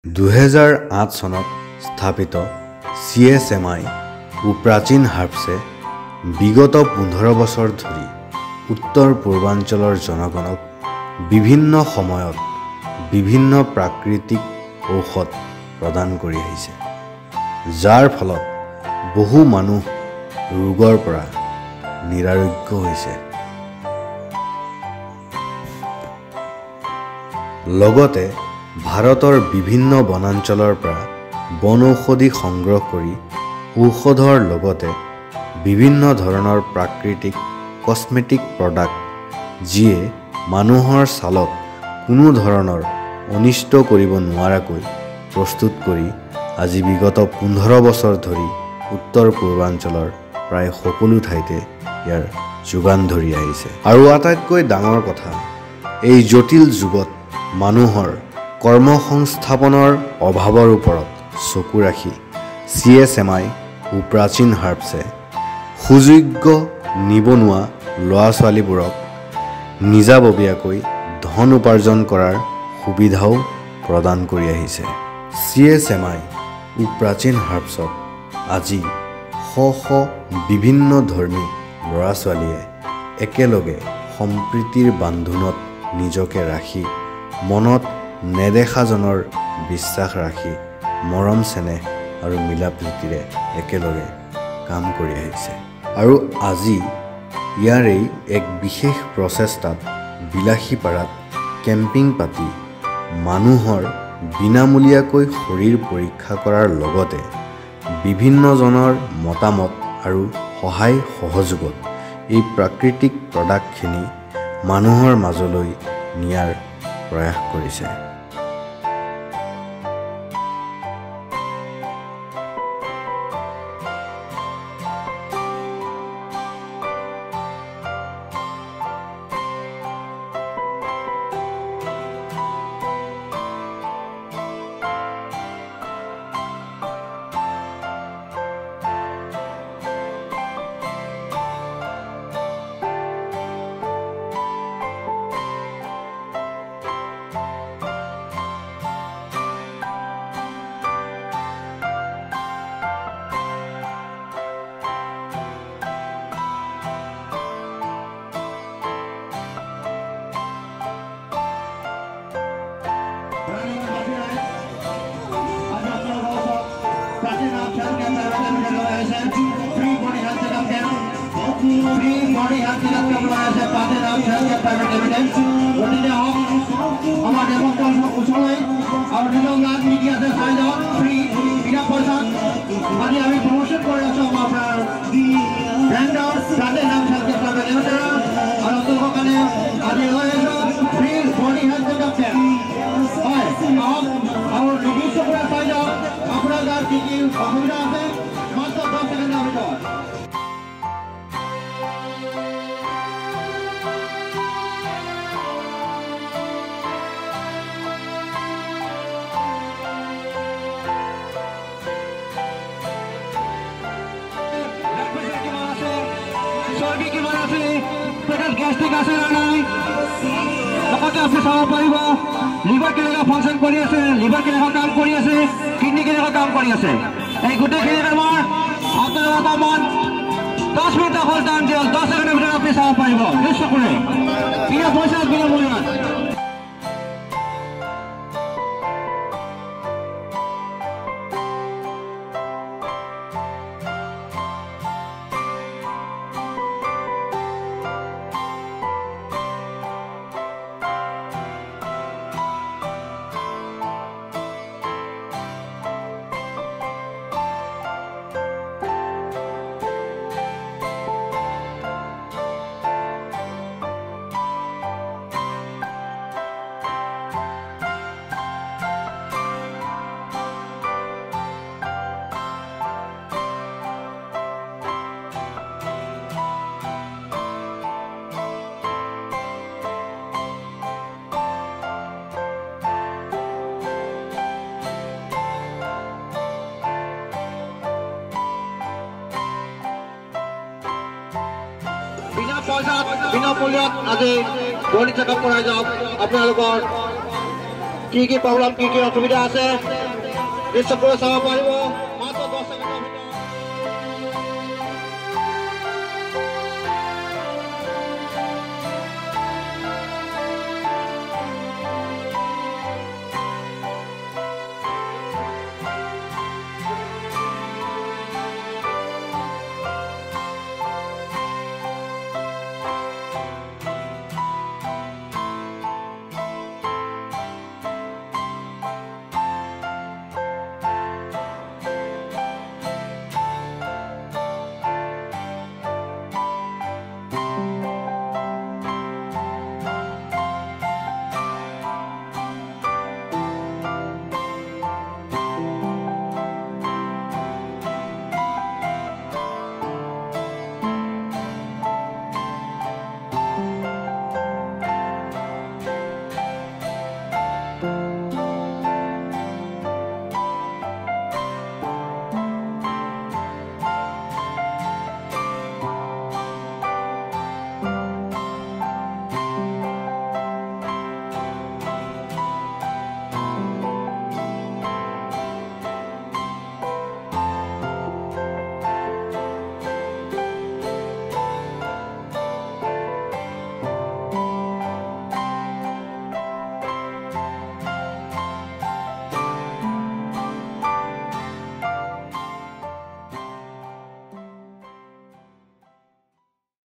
2008 চনত স্থাপিত CSMI ও প্ৰাচীন হাৰ্বছে বিগত 15 বছৰ ধৰি উত্তৰ পূৰ্বাঞ্চলৰ জনগণক বিভিন্ন সময়ত বিভিন্ন প্ৰাকৃতিক ঔষধ প্ৰদান কৰি আহিছে, যাৰ ফলত বহু মানুহ ৰোগৰ পৰা নিৰাৰোগ্য হৈছে। লগতে ভাৰতৰ বিভিন্ন বনাঞ্চলৰ পৰা বনৌষধি সংগ্ৰহ কৰি ঔষধৰ লগতে বিভিন্ন ধৰণৰ প্ৰাকৃতিক কসমেটিক প্ৰডাক্ট যিয়ে মানুহৰ ছালক কোনো ধৰণৰ অনিষ্ট কৰিব নোৱাৰাকৈ প্ৰস্তুত কৰি আজি বিগত 15 বছৰ ধৰি উত্তৰ পূৰ্বাঞ্চলৰ প্ৰায় সকলো ঠাইতে ইয়াৰ যোগান ধৰি আহিছে। আৰু আটাইতকৈ ডাঙৰ কথা, এই জটিল যুগত মানুহৰ কৰ্মসংস্থাপনৰ অভাৱৰ ওপৰত চকু ৰাখি CSMI ও প্ৰাচীন হাৰ্বছে সুযোগ্য নিবনুৱা ল'ৰা-ছোৱালীবোৰক নিজাববীয়াকৈ ধন উপাৰ্জন কৰাৰ সুবিধাও প্ৰদান কৰি আহিছে। CSMI ও প্ৰাচীন হাৰ্বছত আজি শ বিভিন্ন ধৰ্মী ল'ৰা-ছোৱালীয়ে একেলগে সম্প্ৰীতিৰ বান্ধোনত নিজকে ৰাখি মনত নেদেখাজনৰ বিশ্বাস ৰাখি মৰম চেনেহ আৰু মিলাপ্ৰীতিৰে একেলগে কাম কৰি আহিছে। আৰু আজি ইয়াৰেই এক বিশেষ প্ৰচেষ্টাত বিলাসীপাৰাত কেম্পিং পাতি মানুহৰ বিনামূলীয়াকৈ শৰীৰ পৰীক্ষা কৰাৰ লগতে বিভিন্নজনৰ মতামত আৰু সহায় সহযোগত এই প্ৰাকৃতিক প্ৰডাক্টখিনি মানুহৰ মাজলৈ নিয়াৰ প্ৰয়াস কৰিছে। লিভাৰ কেনেকৈ ফাংচন কৰি আছে, লিভাৰ কেনেকৈ কাম কৰি আছে, কিডনি কেনেকৈ কাম কৰি আছে, এই গোটেইখিনি আমাৰ আপোনালোকৰ অকণমান 10 মিনিট অকল টাইম দিয়ক, 10 ছেকেণ্ডৰ ভিতৰত আপুনি চাব পাৰিব নিশ্চয় কৰে বিনা পইচা বিনা মূল্যত। বিনা মূল্যত আজি বডি চেকআপ কৰাই যাওক। আপোনালোকৰ কি প্ৰব্লেম কি অসুবিধা আছে দৃশ্য কৰি চাব পাৰিব